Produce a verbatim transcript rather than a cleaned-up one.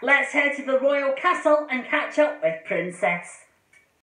let's head to the royal castle and catch up with Princess.